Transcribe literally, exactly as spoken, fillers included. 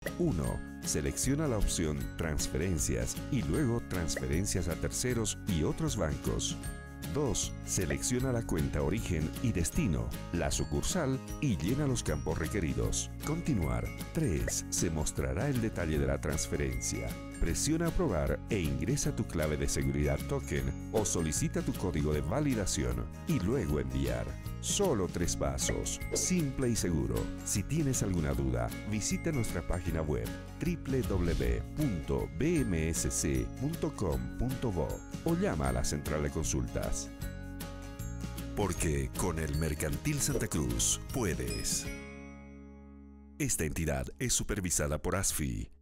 uno. Selecciona la opción Transferencias y luego Transferencias a terceros y otros bancos. dos. Selecciona la cuenta origen y destino, la sucursal y llena los campos requeridos. Continuar. tres. Se mostrará el detalle de la transferencia. Presiona Aprobar e ingresa tu clave de seguridad token o solicita tu código de validación y luego enviar. Solo tres pasos, simple y seguro. Si tienes alguna duda, visita nuestra página web doble u doble u doble u punto b m s c punto com punto bo o llama a la central de consultas. Porque con el Mercantil Santa Cruz puedes. Esta entidad es supervisada por A S F I.